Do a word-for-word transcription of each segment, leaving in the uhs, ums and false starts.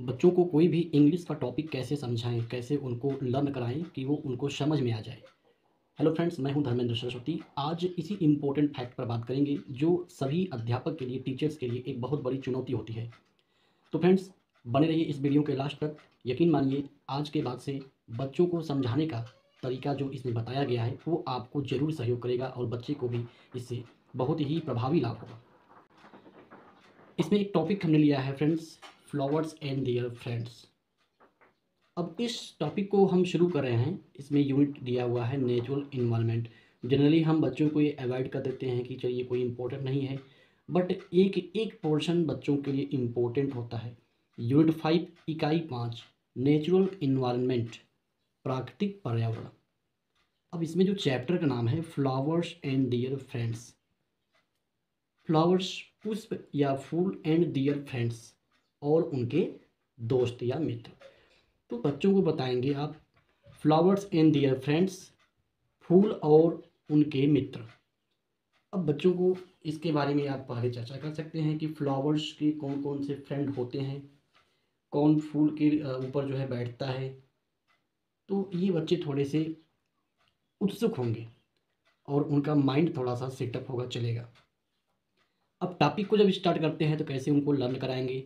बच्चों को कोई भी इंग्लिश का टॉपिक कैसे समझाएं, कैसे उनको लर्न कराएं कि वो उनको समझ में आ जाए। हेलो फ्रेंड्स, मैं हूं धर्मेंद्र सरस्वती। आज इसी इम्पोर्टेंट फैक्ट पर बात करेंगे जो सभी अध्यापक के लिए, टीचर्स के लिए एक बहुत बड़ी चुनौती होती है। तो फ्रेंड्स, बने रहिए इस वीडियो के लास्ट तक। यकीन मानिए, आज के बाद से बच्चों को समझाने का तरीका जो इसमें बताया गया है वो आपको ज़रूर सहयोग करेगा और बच्चे को भी इससे बहुत ही प्रभावी लाभ होगा। इसमें एक टॉपिक हमने लिया है friends, flowers and their friends. अब इस टॉपिक को हम शुरू कर रहे हैं। इसमें यूनिट दिया हुआ है नेचुरल इन्वायरमेंट। जनरली हम बच्चों को ये अवॉइड कर देते हैं कि चलिए कोई इम्पोर्टेंट नहीं है, बट एक एक पोर्शन बच्चों के लिए इम्पोर्टेंट होता है। यूनिट फाइव इकाई पाँच, नेचुरल इन्वायरमेंट, प्राकृतिक पर्यावरण। अब इसमें जो चैप्टर का नाम है flowers and their friends. Flowers पुष्प या फूल, एंड दियर फ्रेंड्स और उनके दोस्त या मित्र। तो बच्चों को बताएंगे आप फ्लावर्स एंड दियर फ्रेंड्स, फूल और उनके मित्र। अब बच्चों को इसके बारे में आप पहले चर्चा कर सकते हैं कि फ्लावर्स के कौन कौन से फ्रेंड होते हैं, कौन फूल के ऊपर जो है बैठता है। तो ये बच्चे थोड़े से उत्सुक होंगे और उनका माइंड थोड़ा सा सेटअप होगा, चलेगा। अब टॉपिक को जब स्टार्ट करते हैं तो कैसे उनको लर्न कराएंगे।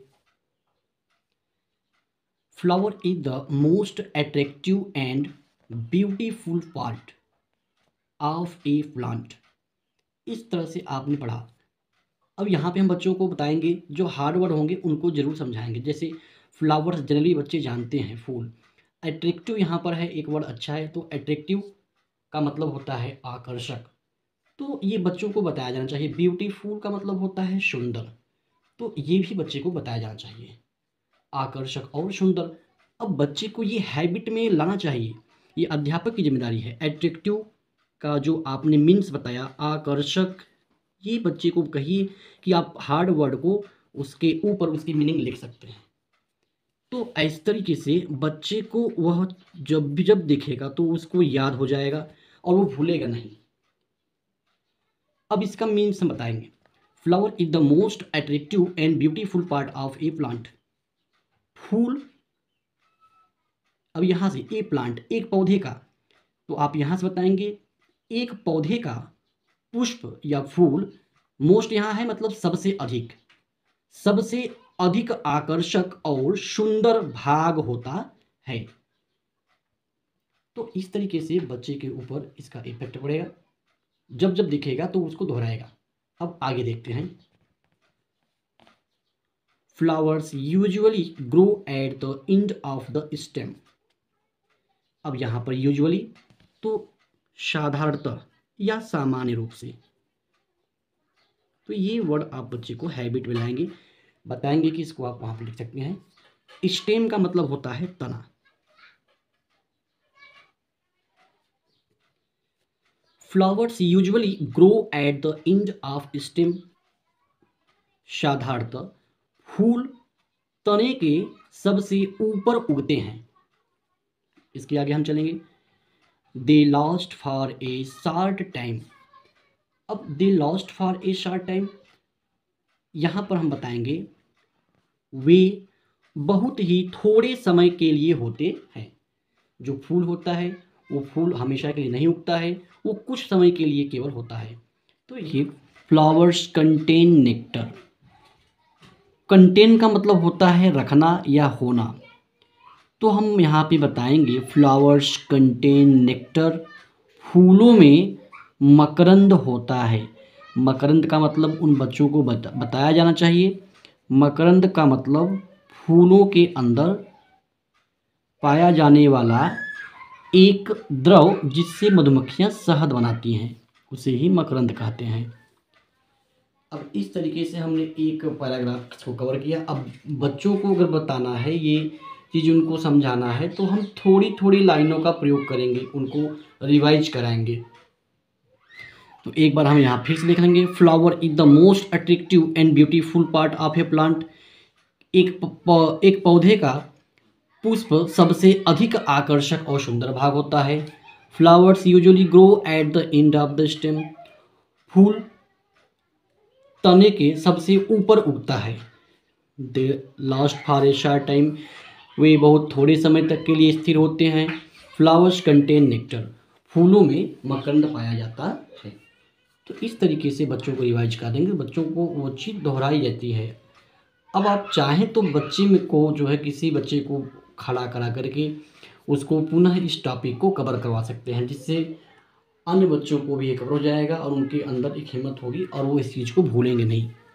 Flower is the most attractive and beautiful part of a plant। इस तरह से आपने पढ़ा। अब यहाँ पे हम बच्चों को बताएंगे, जो हार्ड वर्ड होंगे उनको जरूर समझाएंगे। जैसे फ्लावर्स जनरली बच्चे जानते हैं, फूल। अट्रैक्टिव यहाँ पर है, एक वर्ड अच्छा है, तो अट्रैक्टिव का मतलब होता है आकर्षक। तो ये बच्चों को बताया जाना चाहिए। ब्यूटीफुल का मतलब होता है सुंदर, तो ये भी बच्चे को बताया जाना चाहिए, आकर्षक और सुंदर। अब बच्चे को ये हैबिट में लाना चाहिए, ये अध्यापक की जिम्मेदारी है। एट्रैक्टिव का जो आपने मीन्स बताया, आकर्षक, ये बच्चे को कहिए कि आप हार्ड वर्ड को उसके ऊपर उसकी मीनिंग लिख सकते हैं। तो इस तरीके से बच्चे को वह जब भी जब दिखेगा तो उसको याद हो जाएगा और वो भूलेगा नहीं। अब इसका मीन्स हम बताएंगे। Flower is the most attractive and beautiful part of a plant. फूल, अब यहाँ से ए प्लांट, एक पौधे का, तो आप यहाँ से बताएंगे एक पौधे का पुष्प या फूल, मोस्ट यहाँ है मतलब सबसे अधिक, सबसे अधिक आकर्षक और सुंदर भाग होता है। तो इस तरीके से बच्चे के ऊपर इसका इफेक्ट पड़ेगा, जब जब दिखेगा तो उसको दोहराएगा। अब आगे देखते हैं। Flowers usually grow at the end of the stem. अब यहाँ पर यूजुअली तो साधारणतः या सामान्य रूप से, तो ये वर्ड आप बच्चे को हैबिट में लाएंगे, बताएंगे कि इसको आप वहाँ पर लिख सकते हैं। स्टेम का मतलब होता है तना। Flowers usually grow at the end of stem. साधारणतः फूल तने के सबसे ऊपर उगते हैं। इसके आगे हम चलेंगे। They last for a short time. अब they last for a short time, यहाँ पर हम बताएंगे वे बहुत ही थोड़े समय के लिए होते हैं। जो फूल होता है वो फूल हमेशा के लिए नहीं उगता है, वो कुछ समय के लिए केवल होता है। तो ये फ्लावर्स कंटेन नेक्टर। कंटेन का मतलब होता है रखना या होना, तो हम यहाँ पे बताएंगे फ्लावर्स कंटेन नेक्टर। फूलों में मकरंद होता है। मकरंद का मतलब उन बच्चों को बता, बताया जाना चाहिए। मकरंद का मतलब फूलों के अंदर पाया जाने वाला एक द्रव जिससे मधुमक्खियाँ शहद बनाती हैं, उसे ही मकरंद कहते हैं। अब इस तरीके से हमने एक पैराग्राफ को कवर किया। अब बच्चों को अगर बताना है, ये चीज़ उनको समझाना है, तो हम थोड़ी थोड़ी लाइनों का प्रयोग करेंगे, उनको रिवाइज कराएंगे। तो एक बार हम यहाँ फिर से देख लेंगे। Flower is the most attractive and beautiful part of a plant. एक प, एक पौधे का पुष्प सबसे अधिक आकर्षक और सुंदर भाग होता है। Flowers usually grow at the end of the stem. फूल तने के सबसे ऊपर उगता है। They last for a short time, वे बहुत थोड़े समय तक के लिए स्थिर होते हैं। फ्लावर्स कंटेन नेक्टर, फूलों में मकरंद पाया जाता है। तो इस तरीके से बच्चों को रिवाइज कर देंगे, बच्चों को वो चीज़ दोहराई जाती है। अब आप चाहें तो बच्चे में को जो है किसी बच्चे को खड़ा करा करके उसको पुनः इस टॉपिक को कवर करवा सकते हैं, जिससे अन्य बच्चों को भी ये कवर हो जाएगा और उनके अंदर एक हिम्मत होगी और वो इस चीज़ को भूलेंगे नहीं।